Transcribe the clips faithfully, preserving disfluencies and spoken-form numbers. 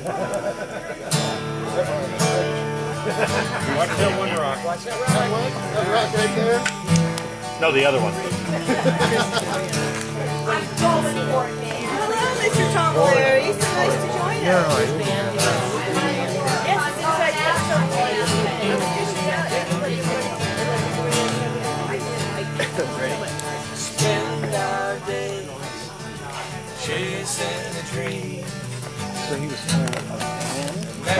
Watch that one rock. Watch that rock. That one? That rock right there? No, the other one. Hello, Mister Tom Larry. So nice to join us. Yeah, right. Spend our days chasing a dream. So he was playing a band.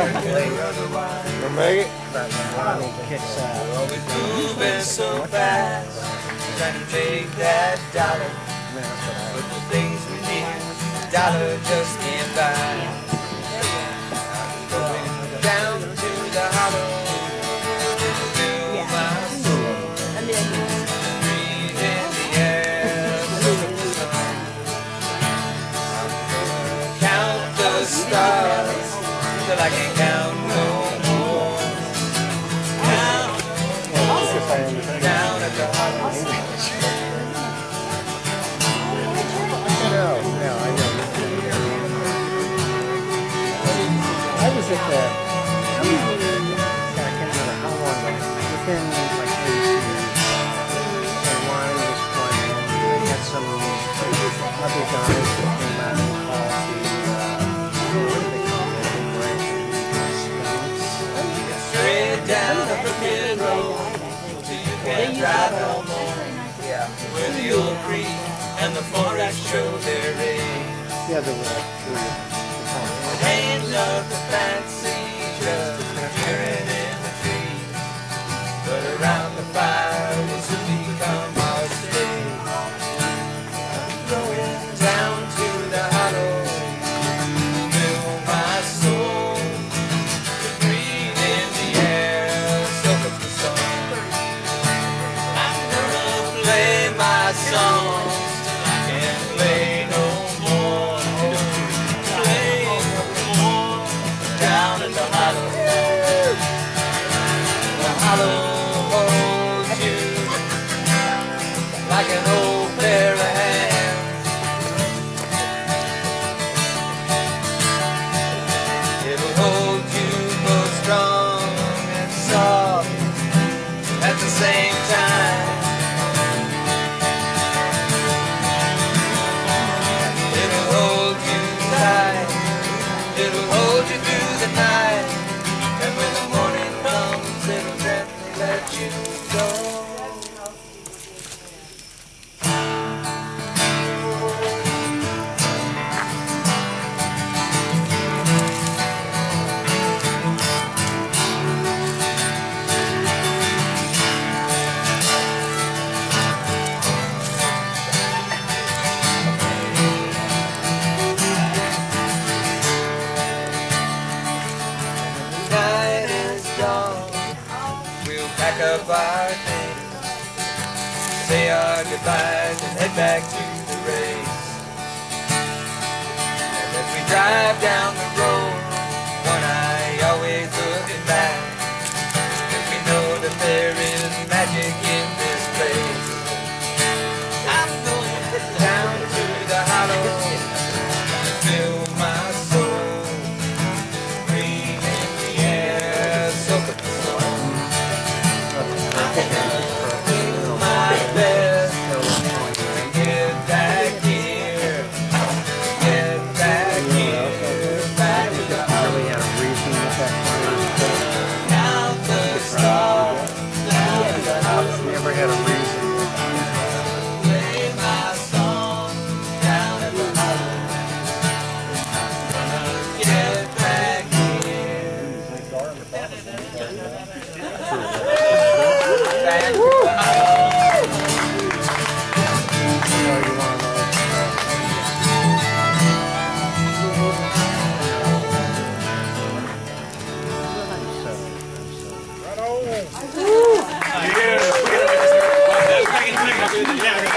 Or Maggie? Kicks out. We're moving so fast, trying to make that dollar. But the things we need, dollar just can't buy. I'm going down to the hollow, feel my soul. Breathe in the air, look at the sun. I'm gonna count the stars till I can't count no more. Count down at the hollow. No, no, I know. I was at the, I can't remember how long ago, within like eight years, and Wine was playing, they had some other guys that came out and called the, uh, what do they call it, the branch, Straight down the Crooked Road till you can't drive no more. Yeah, where the old creek and the forest show their age. yeah, there were like three. Ain't nothing fancy, just cheering in the trees. But around the fire will soon become our stage. I'm going down to the hollow, fill my soul. Breathe in the air, soak up the sun. I'm gonna play my songs till I can't play no more. Play no more down in the hollow. The hollow holds you like an old pair of hands. It'll hold you both strong and soft at the same time. It'll hold you tight. It'll hold you through the night. And when the morning comes, it'll gently let you go. Night is gone, we'll pack up our things, say our goodbyes and head back to the race. And as we drive down the road, one eye always looking back, 'cause we know that there is magic in this place. I'm going down to the hollow, fill my soul. Breathe in the air, soak up the sun. I'm gonna do my best and get back here, get back here, back to the hollow. Count the stars down at the hollow. Never had a reason. Play my song down at the hollow. I'm gonna get back here. Back